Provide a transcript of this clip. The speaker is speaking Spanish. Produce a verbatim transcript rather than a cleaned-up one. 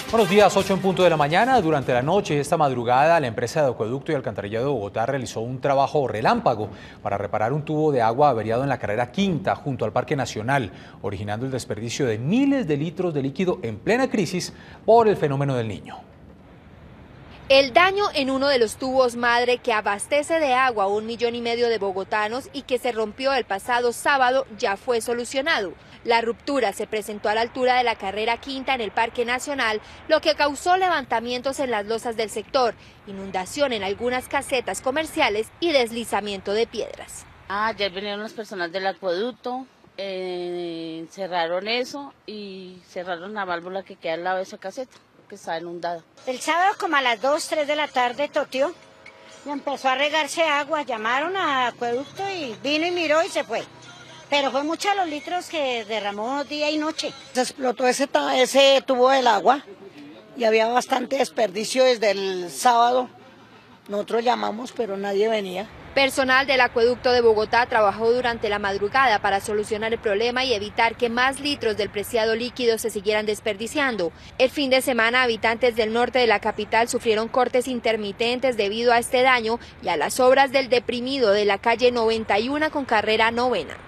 Buenos días, ocho en punto de la mañana. Durante la noche, esta madrugada, la empresa de acueducto y alcantarillado de Bogotá realizó un trabajo relámpago para reparar un tubo de agua averiado en la carrera Quinta, junto al Parque Nacional, originando el desperdicio de miles de litros de líquido en plena crisis por el fenómeno del Niño. El daño en uno de los tubos madre que abastece de agua a un millón y medio de bogotanos y que se rompió el pasado sábado ya fue solucionado. La ruptura se presentó a la altura de la carrera Quinta en el Parque Nacional, lo que causó levantamientos en las losas del sector, inundación en algunas casetas comerciales y deslizamiento de piedras. Ah, ayer vinieron las personas del acueducto, eh, cerraron eso y cerraron la válvula que queda al lado de esa caseta, que está inundada. El sábado como a las dos, tres de la tarde toteó y empezó a regarse agua, llamaron a acueducto y vino y miró y se fue. Pero fue mucho los litros que derramó día y noche. Se explotó ese, ese tubo del agua y había bastante desperdicio desde el sábado. Nosotros llamamos, pero nadie venía. Personal del acueducto de Bogotá trabajó durante la madrugada para solucionar el problema y evitar que más litros del preciado líquido se siguieran desperdiciando. El fin de semana, habitantes del norte de la capital sufrieron cortes intermitentes debido a este daño y a las obras del deprimido de la calle noventa y uno con carrera novena.